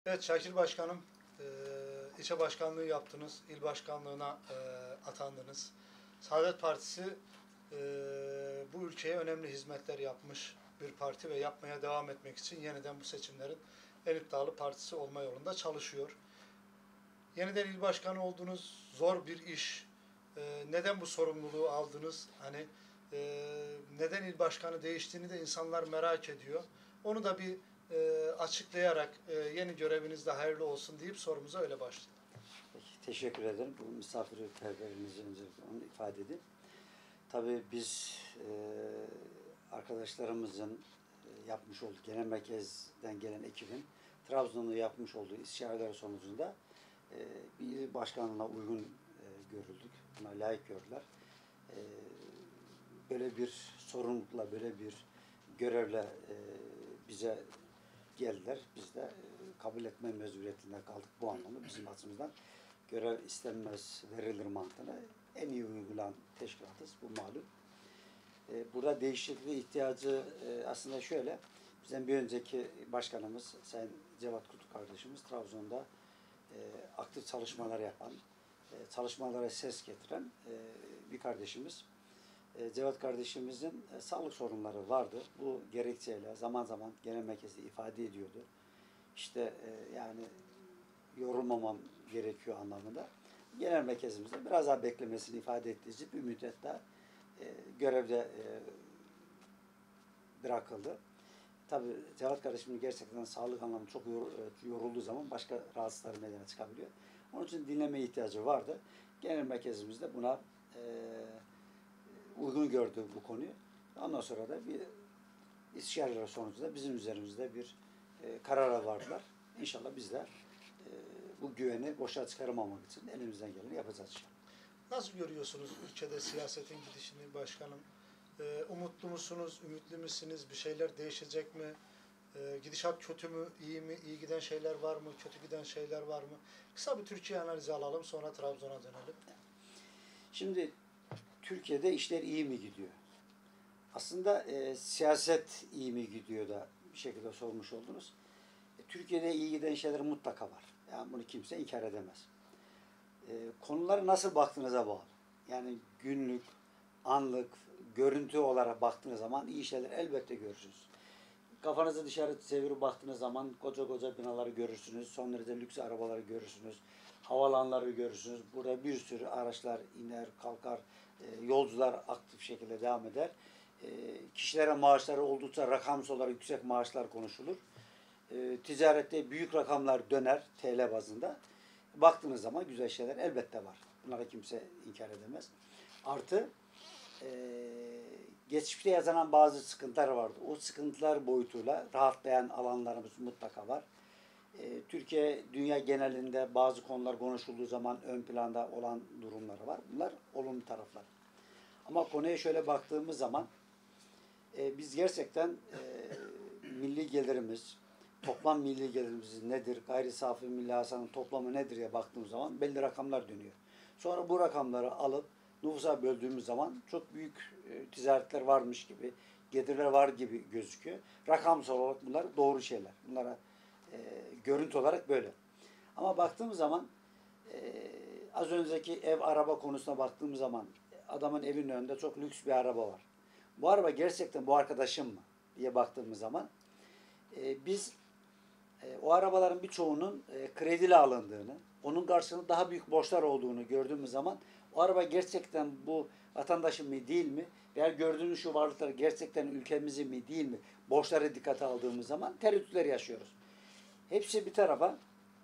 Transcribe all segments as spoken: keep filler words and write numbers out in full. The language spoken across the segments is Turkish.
Evet Şakir Başkanım, e, ilçe başkanlığı yaptınız, il başkanlığına e, atandınız. Saadet Partisi e, bu ülkeye önemli hizmetler yapmış bir parti ve yapmaya devam etmek için yeniden bu seçimlerin en iddialı partisi olma yolunda çalışıyor. Yeniden il başkanı oldunuz, zor bir iş. E, neden bu sorumluluğu aldınız? Hani e, neden il başkanı değiştiğini de insanlar merak ediyor. Onu da bir e, açıklayarak e, yeni görevinizde hayırlı olsun deyip sorumuza öyle başlayalım. Peki, teşekkür ederim. Bu misafirperverliğinizi öncelikle onu ifade edeyim. Tabii biz e, arkadaşlarımızın e, yapmış olduğu genel merkezden gelen ekibin Trabzon'da yapmış olduğu istişareler sonucunda e, bir il başkanlığına uygun e, görüldük. Buna layık gördüler. E, böyle bir sorumlulukla, böyle bir görevle e, bize geldiler. Biz de e, kabul etme mecburiyetinde kaldık bu anlamda. Bizim açımızdan görev istenmez verilir mantığına en iyi uygulanan teşkilatız. Bu malum. E, burada değişikliğe ihtiyacı e, aslında şöyle. Bizden bir önceki başkanımız Sayın Cevat Kutu kardeşimiz Trabzon'da e, aktif çalışmalar yapan, e, çalışmalara ses getiren e, bir kardeşimiz. E, Cevat kardeşimizin e, sağlık sorunları vardı. Bu gerekçeyle zaman zaman genel merkezde ifade ediyordu. İşte e, yani yorulmamam gerekiyor anlamında. Genel merkezimizde biraz daha beklemesini ifade ettiği için bir müddet daha e, görevde e, bırakıldı. Tabii Cevat kardeşimin gerçekten sağlık anlamında çok yor, yorulduğu zaman başka rahatsızlıklar meydana çıkabiliyor. Onun için dinleme ihtiyacı vardı. Genel merkezimizde buna e, uygun gördü bu konuyu. Ondan sonra da bir istişareler sonucunda bizim üzerimizde bir e, karara vardılar. İnşallah biz de e, bu güveni boşa çıkarmamak için elimizden geleni yapacağız. Nasıl görüyorsunuz ülkede siyasetin gidişini başkanım? E, umutlu musunuz, ümitli misiniz? Bir şeyler değişecek mi? E, gidişat kötü mü, iyi mi? İyi giden şeyler var mı? Kötü giden şeyler var mı? Kısa bir Türkiye analizi alalım, sonra Trabzon'a dönelim. Şimdi Türkiye'de işler iyi mi gidiyor? Aslında e, siyaset iyi mi gidiyor da bir şekilde sormuş oldunuz. E, Türkiye'de iyi giden şeyler mutlaka var. Yani bunu kimse inkar edemez. E, konulara nasıl baktığınıza bağlı. Yani günlük, anlık, görüntü olarak baktığınız zaman iyi şeyler elbette görürsünüz. Kafanızı dışarı çevirip baktığınız zaman koca koca binaları görürsünüz. Son derece lüks arabaları görürsünüz. Havalanları görürsünüz. Burada bir sürü araçlar iner, kalkar. E, yolcular aktif şekilde devam eder. E, kişilere maaşları oldukça rakamsal olarak yüksek maaşlar konuşulur. E, ticarette büyük rakamlar döner T L bazında. Baktığınız zaman güzel şeyler elbette var. Bunlara kimse inkar edemez. Artı e, geçmişte yaşanan bazı sıkıntılar vardı. O sıkıntılar boyutuyla rahatlayan alanlarımız mutlaka var. E, Türkiye dünya genelinde bazı konular konuşulduğu zaman ön planda olan durumları var. Bunlar olumlu taraflar. Ama konuya şöyle baktığımız zaman e, biz gerçekten e, milli gelirimiz, toplam milli gelirimiz nedir, gayri safi milli hasılanın toplamı nedir diye baktığımız zaman belli rakamlar dönüyor. Sonra bu rakamları alıp nüfusa böldüğümüz zaman çok büyük e, ticaretler varmış gibi, gelirler var gibi gözüküyor. Rakamsal olarak bunlar doğru şeyler. Bunlara e, görüntü olarak böyle. Ama baktığımız zaman e, az önceki ev araba konusuna baktığımız zaman adamın evinin önünde çok lüks bir araba var. Bu araba gerçekten bu arkadaşım mı diye baktığımız zaman e, biz e, o arabaların birçoğunun e, krediyle alındığını, onun karşılığında daha büyük borçlar olduğunu gördüğümüz zaman o araba gerçekten bu vatandaşın mı değil mi veya gördüğümüz şu varlıklar gerçekten ülkemizin mi değil mi borçları dikkate aldığımız zaman tereddütler yaşıyoruz. Hepsi bir tarafa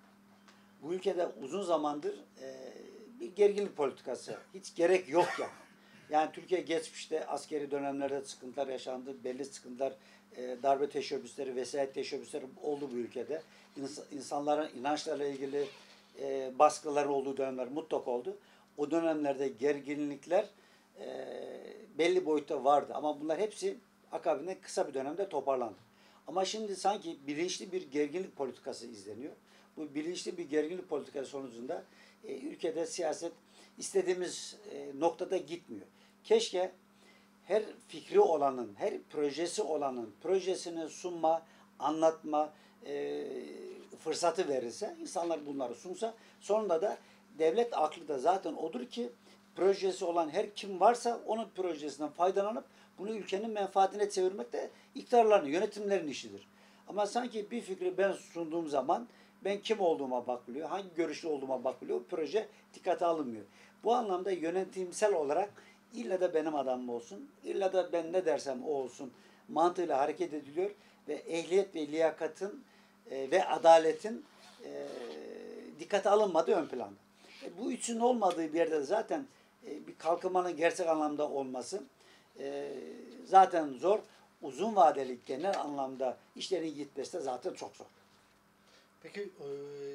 bu ülkede uzun zamandır e, bir gerginlik politikası. Hiç gerek yok yani. Yani Türkiye geçmişte askeri dönemlerde sıkıntılar yaşandı. Belli sıkıntılar, e, darbe teşebbüsleri, vesayet teşebbüsleri oldu bu ülkede. İns insanların inançlarla ilgili e, baskıları olduğu dönemler mutlaka oldu. O dönemlerde gerginlikler e, belli boyutta vardı. Ama bunlar hepsi akabinde kısa bir dönemde toparlandı. Ama şimdi sanki bilinçli bir gerginlik politikası izleniyor. Bu bilinçli bir gerginlik politikası sonucunda e, ülkede siyaset istediğimiz e, noktada gitmiyor. Keşke her fikri olanın, her projesi olanın projesini sunma, anlatma, e, fırsatı verilse, insanlar bunları sunsa, sonunda da devlet aklı da zaten odur ki projesi olan her kim varsa onun projesinden faydalanıp bunu ülkenin menfaatine çevirmek de iktidarların, yönetimlerin işidir. Ama sanki bir fikri ben sunduğum zaman ben kim olduğuma bakılıyor, hangi görüşlü olduğuma bakılıyor, proje dikkate alınmıyor. Bu anlamda yönetimsel olarak illa da benim adamım olsun, illa da ben ne dersem o olsun mantığıyla hareket ediliyor ve ehliyet ve liyakatın e, ve adaletin e, dikkate alınmadığı ön planda. E, bu üçünün olmadığı bir yerde zaten e, bir kalkınmanın gerçek anlamda olması e, zaten zor. Uzun vadeli genel anlamda işlerin gitmesi de zaten çok zor. Peki e,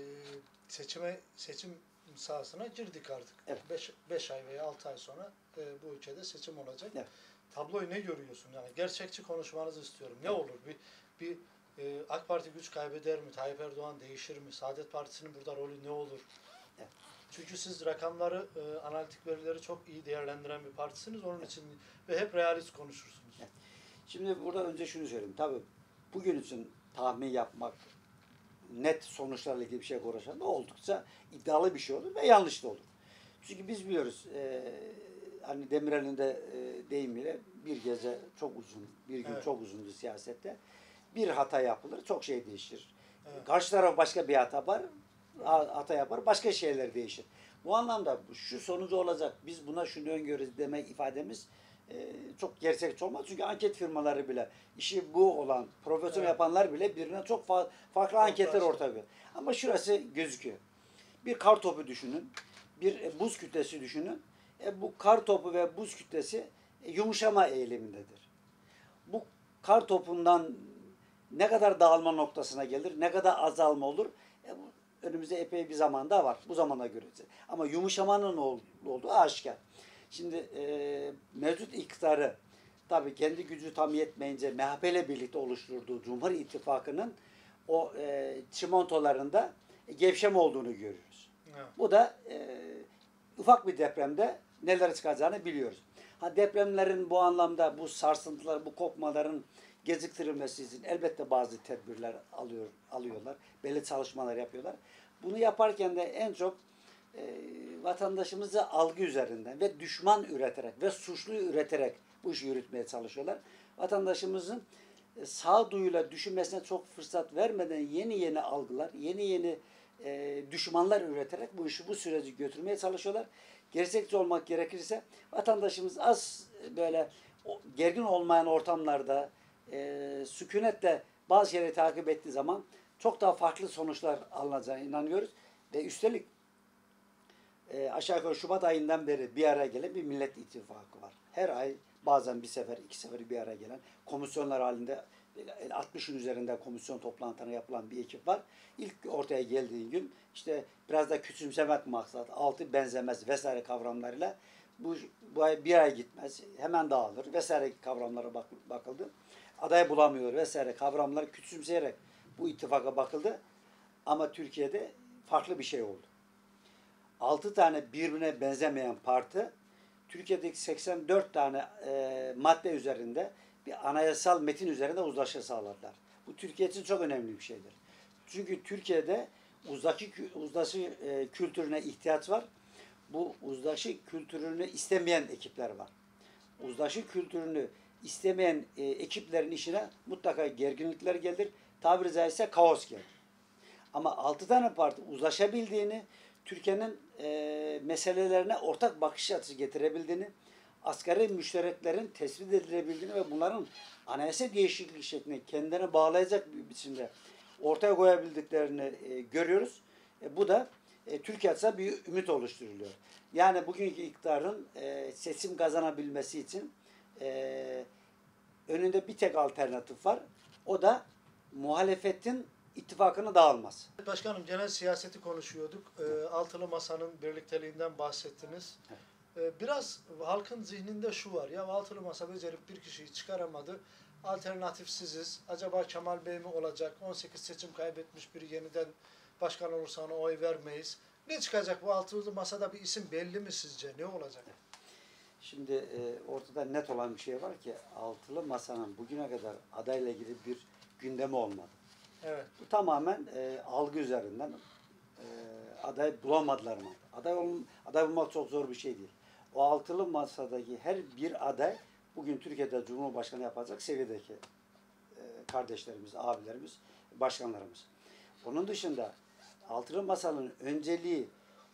seçime seçim sahasına girdik artık. Evet. beş ay veya altı ay sonra e, bu ülkede seçim olacak. Evet. Tabloyu ne görüyorsun? Yani gerçekçi konuşmanızı istiyorum. Ne Evet. olur? Bir bir e, AK Parti güç kaybeder mi? Tayyip Erdoğan değişir mi? Saadet Partisi'nin burada rolü ne olur? Evet. Çünkü siz rakamları, e, analitik verileri çok iyi değerlendiren bir partisiniz. Onun için ve hep realist konuşursunuz. Evet. Şimdi burada önce şunu söyleyeyim. Tabii bugün için tahmin yapmak, net sonuçlarla ilgili bir şey konuşan da oldukça iddialı bir şey olur ve yanlış da olur. Çünkü biz biliyoruz e, hani Demirel'in de e, deyimiyle bir gece çok uzun, bir gün Evet. çok uzundu siyasette. Bir hata yapılır, çok şey değişir. Evet. Karşı taraf başka bir hata yapar, hata yapar, başka şeyler değişir. Bu anlamda şu sonucu olacak, biz buna şunu öngörüyoruz demek ifademiz e, çok gerçekçi olmaz. Çünkü anket firmaları bile, işi bu olan, profesyonel Evet. yapanlar bile birbirine çok fa farklı anketler başka. ortaya koyuyor. Ama şurası gözüküyor. Bir kar topu düşünün, bir e, buz kütlesi düşünün. E, bu kar topu ve buz kütlesi e, yumuşama eğilimindedir. Bu kar topundan ne kadar dağılma noktasına gelir, ne kadar azalma olur, e, bu önümüzde epey bir zaman daha var. Bu zamana göreceğiz. Ama yumuşamanın ol, olduğu aşikar. Şimdi e, mevcut iktidarı tabii kendi gücü tam yetmeyince M H P ile birlikte oluşturduğu Cumhur İttifakı'nın o e, çimentolarında e, gevşeme olduğunu görüyoruz. Evet. Bu da e, ufak bir depremde neler çıkacağını biliyoruz. Ha depremlerin bu anlamda bu sarsıntılar, bu kopmaların geciktirilmesi için elbette bazı tedbirler alıyor, alıyorlar. Belli çalışmalar yapıyorlar. Bunu yaparken de en çok e, vatandaşımızı algı üzerinden ve düşman üreterek ve suçlu üreterek bu işi yürütmeye çalışıyorlar. Vatandaşımızın e, sağduyuyla düşünmesine çok fırsat vermeden yeni yeni algılar, yeni yeni e, düşmanlar üreterek bu işi, bu süreci götürmeye çalışıyorlar. Gerçekçi olmak gerekirse vatandaşımız az böyle o, gergin olmayan ortamlarda e, sükunetle bazı şeyleri takip ettiği zaman çok daha farklı sonuçlar alınacağına inanıyoruz. Ve üstelik e, aşağı yukarı Şubat ayından beri bir araya gelen bir Millet İttifakı var. Her ay bazen bir sefer, iki sefer bir araya gelen komisyonlar halinde altmışın üzerinde komisyon toplantılarına yapılan bir ekip var. İlk ortaya geldiği gün işte biraz da küçümsemek maksat, altı benzemez vesaire kavramlarıyla bu, bu ay bir ay gitmez, hemen dağılır vesaire kavramlara bak, bakıldı. Aday bulamıyor vesaire kavramlar küçümseyerek bu ittifaka bakıldı. Ama Türkiye'de farklı bir şey oldu. altı tane birbirine benzemeyen parti Türkiye'deki seksen dört tane e, madde üzerinde bir anayasal metin üzerinde uzlaşı sağladılar. Bu Türkiye için çok önemli bir şeydir. Çünkü Türkiye'de uzlaşı, uzlaşı e, kültürüne ihtiyaç var. Bu uzlaşı kültürünü istemeyen ekipler var. Uzlaşı kültürünü istemeyen e, ekiplerin işine mutlaka gerginlikler gelir. Tabiri caizse kaos gelir. Ama altı tane parti uzlaşabildiğini, Türkiye'nin e, meselelerine ortak bakış açısı getirebildiğini, asgari müştereklerin tespit edilebildiğini ve bunların anayasa değişikliği şeklinde kendine bağlayacak bir biçimde ortaya koyabildiklerini e, görüyoruz. E, bu da e, Türkiye açısından bir ümit oluşturuluyor. Yani bugünkü iktidarın e, seçim kazanabilmesi için e, önünde bir tek alternatif var. O da muhalefetin ittifakını dağılmaz. Başkanım genel siyaseti konuşuyorduk. E, altılı Masa'nın birlikteliğinden bahsettiniz. E, biraz halkın zihninde şu var. Ya altılı Masa becerip bir kişiyi çıkaramadı. Alternatifsiziz. Acaba Kemal Bey mi olacak? on sekiz seçim kaybetmiş biri yeniden başkan olursa ona oy vermeyiz. Ne çıkacak bu altılı Masa'da bir isim belli mi sizce? Ne olacak? Şimdi e, ortada net olan bir şey var ki altılı masanın bugüne kadar adayla ilgili bir gündemi olmadı. Evet. Bu tamamen e, algı üzerinden e, aday bulamadılar mı? Aday, ol, aday bulmak çok zor bir şey değil. O altılı masadaki her bir aday bugün Türkiye'de Cumhurbaşkanı yapacak seviyedeki e, kardeşlerimiz, abilerimiz, başkanlarımız. Onun dışında altılı masanın önceliği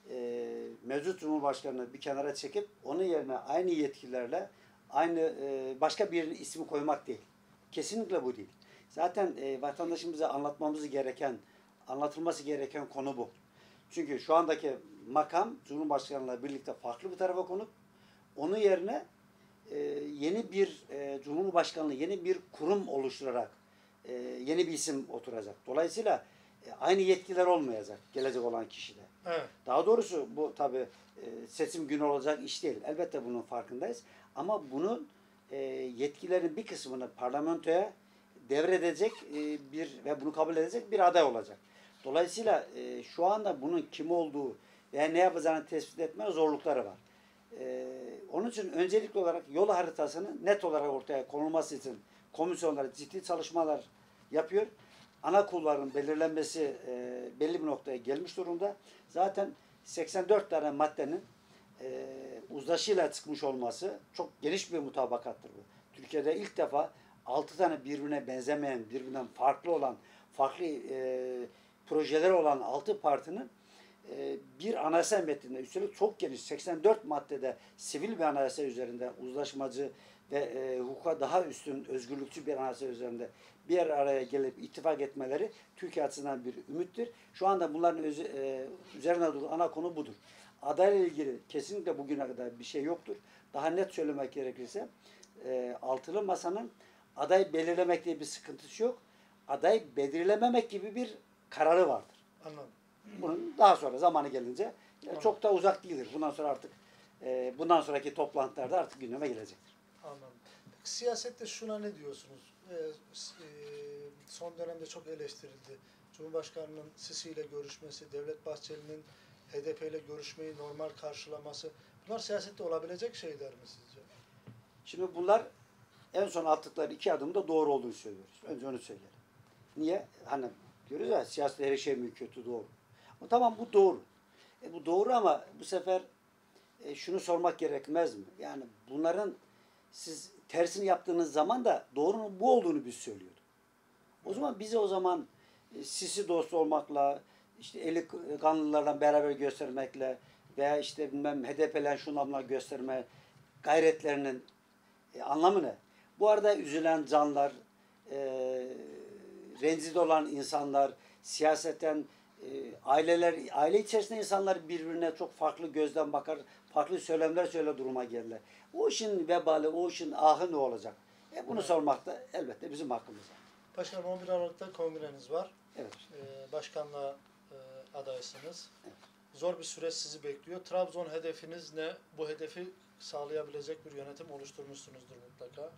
e, mevcut Cumhurbaşkanı'nı bir kenara çekip onun yerine aynı yetkilerle aynı e, başka bir ismi koymak değil. Kesinlikle bu değil. Zaten e, vatandaşımıza anlatmamız gereken, anlatılması gereken konu bu. Çünkü şu andaki makam Cumhurbaşkanı'yla birlikte farklı bir tarafa konup onun yerine e, yeni bir e, Cumhurbaşkanlığı, yeni bir kurum oluşturarak e, yeni bir isim oturacak. Dolayısıyla e, aynı yetkiler olmayacak gelecek olan kişide. Evet. Daha doğrusu bu tabii e, seçim günü olacak iş değil. Elbette bunun farkındayız. Ama bunun e, yetkilerin bir kısmını parlamentoya devredecek e, bir ve bunu kabul edecek bir aday olacak. Dolayısıyla e, şu anda bunun kim olduğu veya ne yapacağını tespit etme zorlukları var. E, onun için öncelikli olarak yol haritasının net olarak ortaya konulması için komisyonlar ciddi çalışmalar yapıyor. Ana kulların belirlenmesi e, belli bir noktaya gelmiş durumda. Zaten seksen dört tane maddenin e, uzlaşıyla çıkmış olması çok geniş bir mutabakattır bu. Türkiye'de ilk defa altı tane birbirine benzemeyen, birbirinden farklı olan, farklı e, projeleri olan altı partinin e, bir anayasa metninde, üstelik çok geniş, seksen dört maddede sivil bir anayasa üzerinde uzlaşmacı ve e, hukuka daha üstün, özgürlükçü bir anayasa üzerinde bir araya gelip ittifak etmeleri Türkiye açısından bir ümittir. Şu anda bunların özü, e, üzerine durduğu ana konu budur. Adayla ilgili kesinlikle bugüne kadar bir şey yoktur. Daha net söylemek gerekirse e, altılı masanın aday belirlemek diye bir sıkıntısı yok. Aday belirlememek gibi bir kararı vardır. Anladım. Bunun daha sonra zamanı gelince Anladım. çok da uzak değildir. Bundan sonra artık e, bundan sonraki toplantılarda artık gündeme gelecektir. Anladım. Peki siyasette şuna ne diyorsunuz? Ee, s- e, son dönemde çok eleştirildi. Cumhurbaşkanının Sisi ile görüşmesi, Devlet Bahçeli'nin H D P ile görüşmeyi normal karşılaması. Bunlar siyasette olabilecek şeyler mi sizce? Şimdi bunlar en son attıkları iki adımda doğru olduğunu söylüyoruz. Önce onu söyleyelim. Niye? Hani diyoruz ya siyasette her şey mi kötü doğru. Ama tamam bu doğru. E, bu doğru ama bu sefer e, şunu sormak gerekmez mi? Yani bunların siz tersini yaptığınız zaman da doğrunun bu olduğunu biz söylüyorduk. O zaman bize o zaman e, Sisi dostu olmakla, işte eli kanlılarla beraber göstermekle veya işte bilmem H D P'len şunlarla gösterme gayretlerinin e, anlamı ne? Bu arada üzülen canlar, e, rencide olan insanlar, siyaseten e, aileler, aile içerisinde insanlar birbirine çok farklı gözden bakar, farklı söylemler söyle duruma gelirler. O işin vebali, o işin ahı ne olacak? E bunu Evet. sormak da elbette bizim hakkımız. Başkanım on bir Aralık'ta kongreniz var. Evet. Ee, başkanlığa e, adaysınız. Evet. Zor bir süreç sizi bekliyor. Trabzon hedefiniz ne? Bu hedefi sağlayabilecek bir yönetim oluşturmuşsunuzdur mutlaka.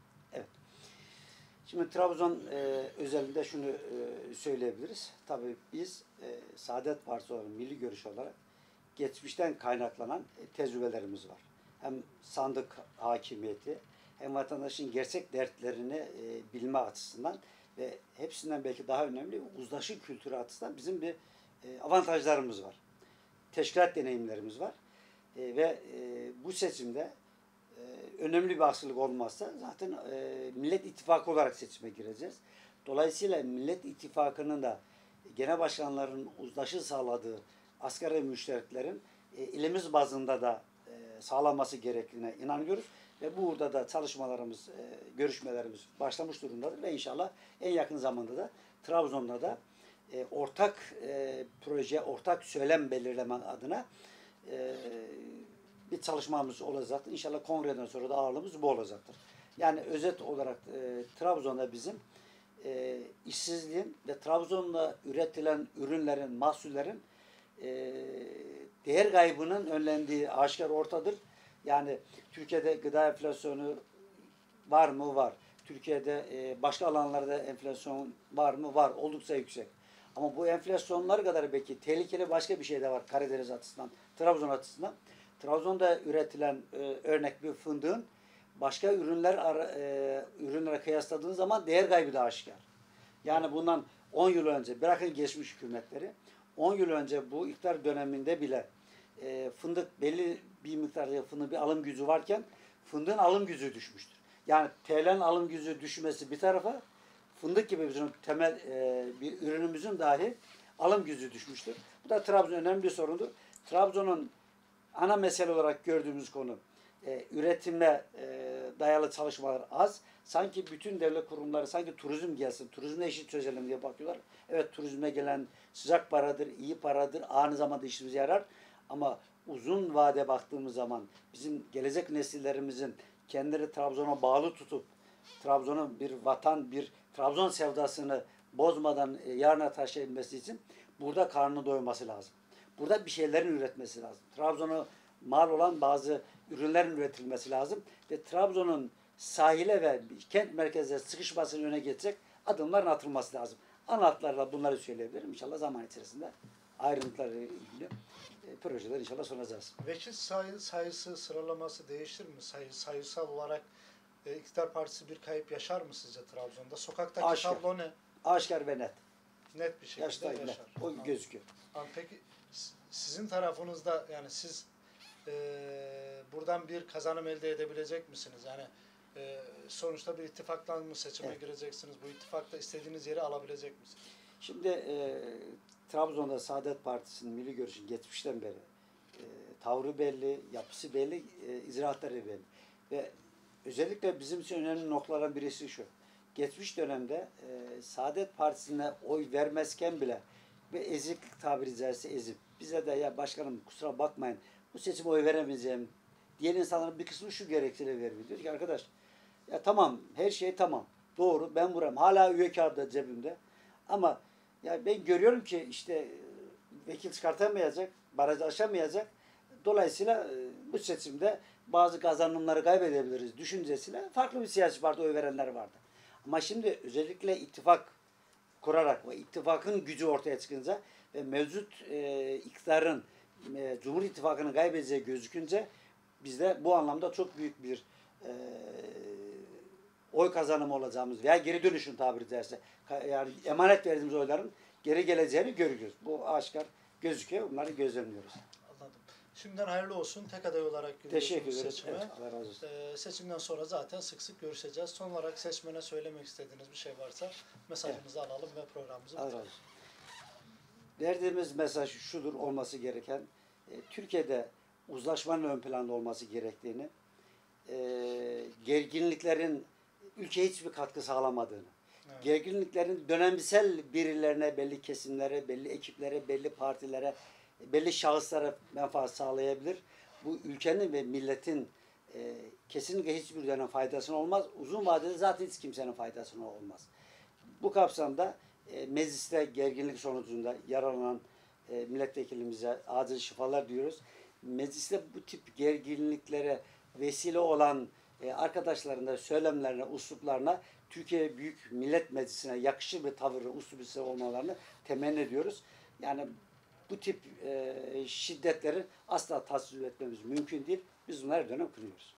Şimdi Trabzon e, özelinde şunu e, söyleyebiliriz. Tabii biz e, Saadet Partisi olarak, milli görüş olarak geçmişten kaynaklanan e, tecrübelerimiz var. Hem sandık hakimiyeti hem vatandaşın gerçek dertlerini e, bilme açısından ve hepsinden belki daha önemli uzlaşı kültürü açısından bizim bir e, avantajlarımız var. Teşkilat deneyimlerimiz var. E, ve e, bu seçimde e, önemli bir aksilik olmazsa zaten e, Millet İttifakı olarak seçime gireceğiz. Dolayısıyla Millet İttifakı'nın da genel başkanların uzlaşı sağladığı asgari müştereklerin e, ilimiz bazında da e, sağlanması gerektiğine inanıyoruz. Ve burada da çalışmalarımız, e, görüşmelerimiz başlamış durumdadır. Ve inşallah en yakın zamanda da Trabzon'da da e, ortak e, proje, ortak söylem belirleme adına e, bir çalışmamız olacaktır. İnşallah kongreden sonra da ağırlığımız bu olacaktır. Yani özet olarak e, Trabzon'da bizim e, işsizliğin ve Trabzon'da üretilen ürünlerin, mahsullerin e, değer kaybının önlendiği aşikar ortadır. Yani Türkiye'de gıda enflasyonu var mı? Var. Türkiye'de e, başka alanlarda enflasyon var mı? Var. Oldukça yüksek. Ama bu enflasyonlar kadar belki tehlikeli başka bir şey de var Karadeniz açısından, Trabzon açısından. Trabzon'da üretilen e, örnek bir fındığın başka ürünler ara, e, ürünlere kıyasladığın zaman değer kaybı da aşikar. Yani bundan on yıl önce, bırakın geçmiş hükümetleri, on yıl önce bu iktidar döneminde bile e, fındık belli bir miktarda fındık bir alım gücü varken fındığın alım gücü düşmüştür. Yani T L'nin alım gücü düşmesi bir tarafa, fındık gibi bizim temel e, bir ürünümüzün dahi alım gücü düşmüştür. Bu da Trabzon önemli bir sorundur. Trabzon'un ana mesele olarak gördüğümüz konu e, üretime e, dayalı çalışmalar az. Sanki bütün devlet kurumları sanki turizm gelsin, turizmle eşit çözelim diye bakıyorlar. Evet, turizme gelen sıcak paradır, iyi paradır, aynı zamanda işimize yarar. Ama uzun vade baktığımız zaman bizim gelecek nesillerimizin kendileri Trabzon'a bağlı tutup Trabzon'un bir vatan, bir Trabzon sevdasını bozmadan e, yarına taşıyabilmesi için burada karnını doyurması lazım. Burada bir şeylerin üretmesi lazım. Trabzon'a mal olan bazı ürünlerin üretilmesi lazım ve Trabzon'un sahile ve kent merkezine sıkışmasını öne geçecek adımların atılması lazım. Ana hatlarla bunları söyleyebilirim. İnşallah zaman içerisinde ayrıntıları ilgili e, projeler inşallah sunacağız. Vekil sayı, sayısı sıralaması değişir mi? Sayı, sayısal olarak e, iktidar partisi bir kayıp yaşar mı sizce Trabzon'da? Sokaktaki Aşikar. tablo ne? Aşikar ve net. Net bir şekilde Yaşta yaşar. net. O Anladım. gözüküyor. Ama peki s- sizin tarafınızda yani siz e, buradan bir kazanım elde edebilecek misiniz? Yani e, sonuçta bir ittifakla mı seçime Evet. gireceksiniz? Bu ittifakta istediğiniz yeri alabilecek misiniz? Şimdi e, Trabzon'da Saadet Partisi'nin milli görüşün geçmişten beri e, tavrı belli, yapısı belli, e, icraatları belli. Ve özellikle bizim için önemli noktalardan birisi şu. Geçmiş dönemde e, Saadet Partisi'ne oy vermezken bile ve ezik tabiri caizse ezip bize de ya başkanım kusura bakmayın bu seçime oy veremeyeceğim diyen insanların bir kısmı şu gerekçeyle vermiyor. Diyor ki arkadaş ya tamam her şey tamam doğru ben buram hala üye kağıdı da cebimde ama ya ben görüyorum ki işte e, vekil çıkartamayacak, barajı aşamayacak. Dolayısıyla e, bu seçimde bazı kazanımları kaybedebiliriz düşüncesiyle farklı bir siyasi parti oy verenler vardı. Ama şimdi özellikle ittifak kurarak ve ittifakın gücü ortaya çıkınca ve mevcut e, iktidarın e, Cumhur İttifakı'nın kaybedeceği gözükünce bizde bu anlamda çok büyük bir e, oy kazanımı olacağımız veya geri dönüşün tabiri caizse yani emanet verdiğimiz oyların geri geleceğini görüyoruz. Bu aşikar gözüküyor. Bunları gözlemliyoruz. Anladım. Şimdiden hayırlı olsun. Tek aday olarak gidiyorsunuz Teşekkür ederiz. seçime. Evet, Allah razı olsun. Ee, seçimden sonra zaten sık sık görüşeceğiz. Son olarak seçmene söylemek istediğiniz bir şey varsa mesajımızı alalım ve programımızı Allah razı bitirelim. olsun. Verdiğimiz mesaj şudur olması gereken. E, Türkiye'de uzlaşmanın ön planda olması gerektiğini, e, gerginliklerin ülkeye hiçbir katkı sağlamadığını, Evet. gerginliklerin dönemsel birilerine, belli kesimlere, belli ekiplere, belli partilere, belli şahıslara menfaat sağlayabilir. Bu ülkenin ve milletin e, kesinlikle hiçbir dönem faydasına olmaz. Uzun vadede zaten hiç kimsenin faydasına olmaz. Bu kapsamda e, mecliste gerginlik sonucunda yaralanan e, milletvekilimize acil şifalar diyoruz. Mecliste bu tip gerginliklere vesile olan e, arkadaşların da söylemlerine, usluplarına Türkiye Büyük Millet Meclisi'ne yakışır bir tavır, uslub olmalarını temenni ediyoruz. Yani bu tip e, şiddetleri asla tasvip etmemiz mümkün değil. Biz bunları dönem kınıyoruz.